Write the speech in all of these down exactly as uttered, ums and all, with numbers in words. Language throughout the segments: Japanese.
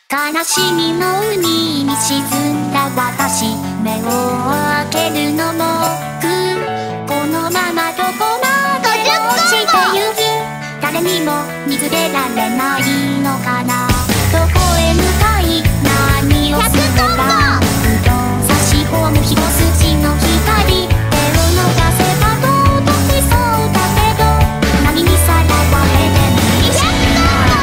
悲しみの海に沈んだ私、目を開けるのもくこのままどこまで落ちてゆく、誰にも見つけられないのかな。どこへ向かい何をするのか、ふと差し込む一筋の光、手を伸ばせば届きそうだけど、波にさらわれて見失う。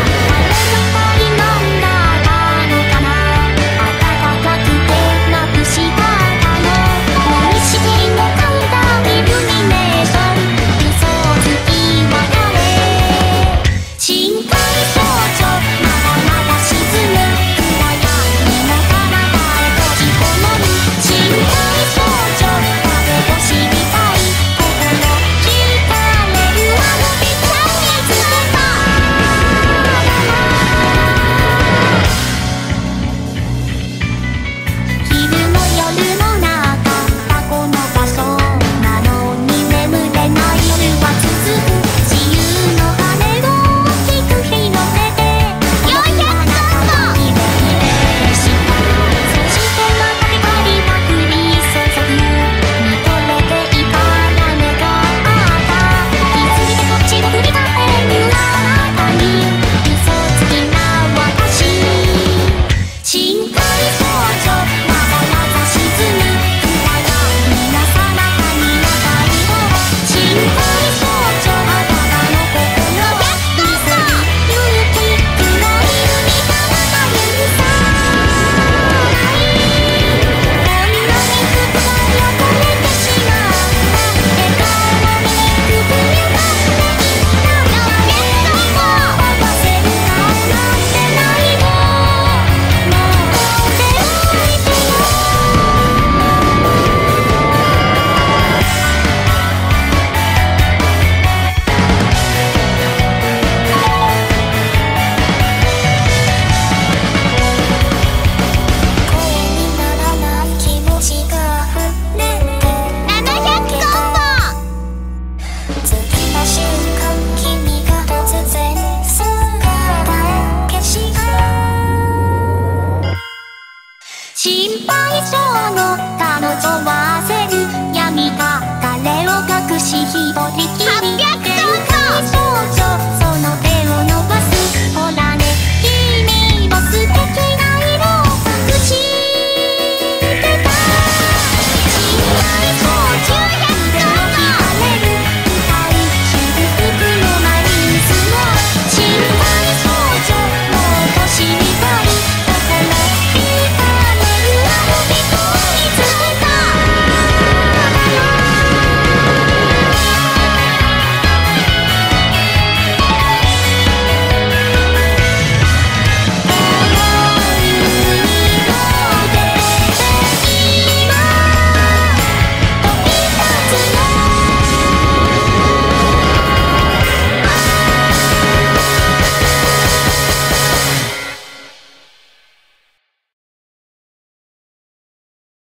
心配性の彼女は焦る、闇が彼を隠し一人きり